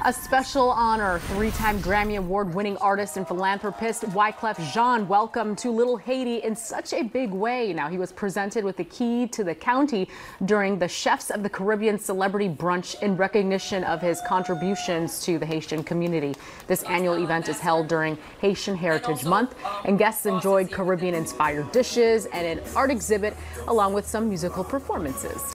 A special honor, three-time Grammy Award-winning artist and philanthropist Wyclef Jean welcomed to Little Haiti in such a big way. Now, he was presented with the key to the county during the Chefs of the Caribbean Celebrity Brunch in recognition of his contributions to the Haitian community. This annual event is held during Haitian Heritage Month, and guests enjoyed Caribbean-inspired dishes and an art exhibit along with some musical performances.